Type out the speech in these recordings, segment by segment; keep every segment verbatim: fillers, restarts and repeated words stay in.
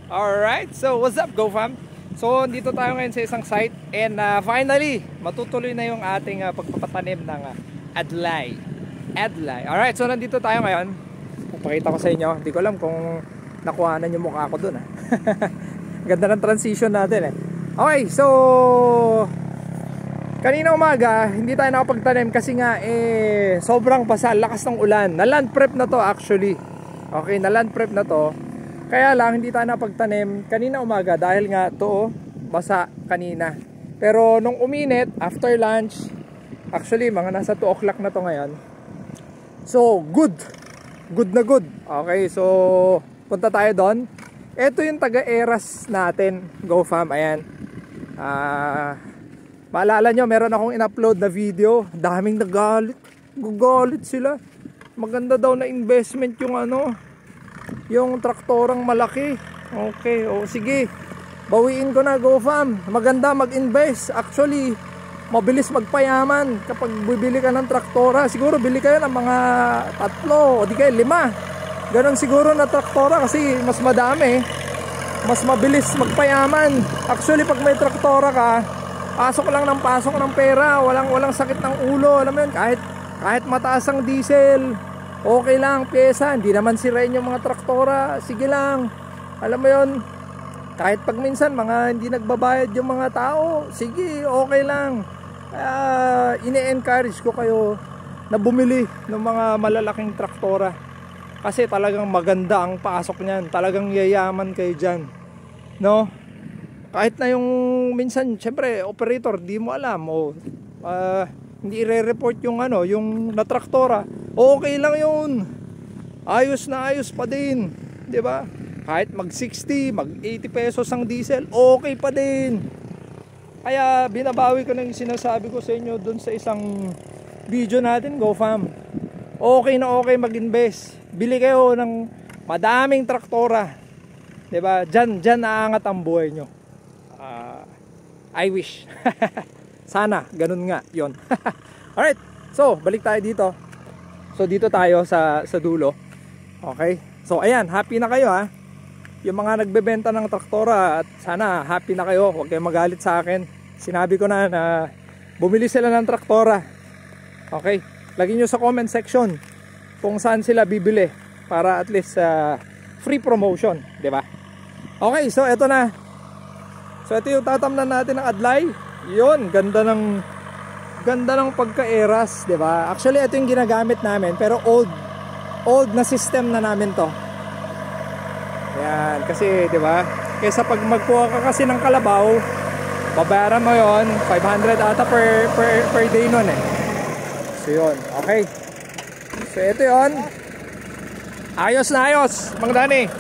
Alright, so what's up, GoFam? So dito tayo ngayon sa isang site and uh, finally matutuloy na yung ating uh, pagpapatanim ng uh, adlay. Adlay. Alright, so nandito tayo ngayon. Papakita ko sa inyo. Hindi ko alam kung nakuhanan yung mukha ko dun. Ganda ng transition natin eh. Okay, so kanina umaga hindi tayo nakapagtanim kasi nga eh sobrang basa, lakas ng ulan. Na land prep na to actually. Okay, na land prep na to. Kaya lang hindi tayo napagtanim kanina umaga dahil nga to basa kanina. Pero nung uminit after lunch, actually mga nasa two o'clock na to ngayon. So good. Good na good. Okay, so punta tayo doon. Ito yung taga-eras natin, GoFam. Ayan. Ah, uh, maalala nyo, meron akong in-upload na video. Daming nagalit. Gugalit sila. Maganda daw na investment yung ano, yung traktorang malaki. Okay, o sige, bawiin ko na, GoFam. Maganda mag-invest. Actually, mabilis magpayaman kapag bibili ka ng traktora. Siguro bili kayo ng mga tatlo o di kayo lima. Ganon siguro na traktora kasi mas madami, mas mabilis magpayaman. Actually, pag may traktora ka, pasok lang ng pasok ng pera. Walang, walang sakit ng ulo. Alam mo yun, kahit, kahit mataas ang diesel, okay lang, pyesa, hindi naman sirain yung mga traktora, sige lang. Alam mo yun, kahit pag minsan mga hindi nagbabayad yung mga tao, sige, okay lang. Kaya ini-encourage ko kayo na bumili ng mga malalaking traktora. Kasi talagang maganda ang pasok niyan, talagang yayaman kayo dyan. No? Kahit na yung minsan, syempre, operator, di mo alam, o uh, hindi i-report yung ano, yung na traktora. Okay lang yun, ayos na ayos pa din, di ba? Kahit mag sixty, mag eighty pesos ang diesel, okay pa din. Kaya binabawi ko na yung sinasabi ko sa inyo dun sa isang video natin, GoFam. Okay na okay mag-invest. Bili kayo ng madaming traktora, di ba? Diyan, diyan naangat ang buhay nyo. uh, I wish. Sana, ganun nga yon. Alright, so balik tayo dito. So dito tayo sa, sa dulo. Okay, so ayan, happy na kayo ha. Yung mga nagbebenta ng traktora, at sana happy na kayo. Huwag kayong magalit sa akin. Sinabi ko na na bumili sila ng traktora. Okay, lagyan nyo sa comment section kung saan sila bibili para at least uh, free promotion, di ba? Okay, so eto na. So ito yung tatamnan natin ng adlay. Yun, ganda ng ganda ng pagka-eras, di ba? Actually, ito yung ginagamit namin, pero old old na system na namin to. Yan, kasi, di ba? Kaysa pag magkuha ka kasi ng kalabaw, babayaran mo yon five hundred ata per, per, per day nun eh. So yun, okay. So ito yun. Ayos na ayos, Mang Dani.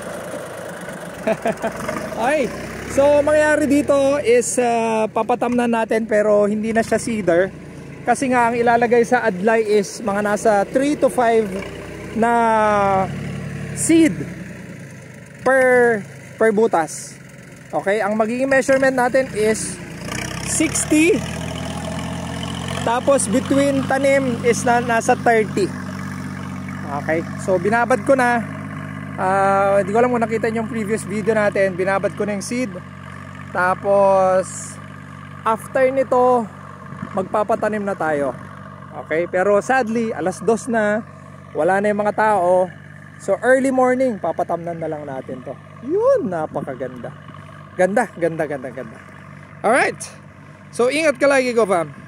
Okay. So mangyayari dito is uh, papatamnan natin pero hindi na siya seeder. Kasi nga ang ilalagay sa adlay is mga nasa three to five na seed per per butas. Okay, ang magiging measurement natin is sixty. Tapos between tanim is na, nasa thirty. Okay, so binabad ko na. Uh, hindi ko alam kung nakita nyo yung previous video natin. Binabad ko na yung seed. Tapos after nito magpapatanim na tayo. Okay, pero sadly alas dos na, wala na yung mga tao. So early morning papatamnan na lang natin to. Yun, napakaganda. Ganda, ganda, ganda, ganda. Alright, so ingat ka lagi, GoFam.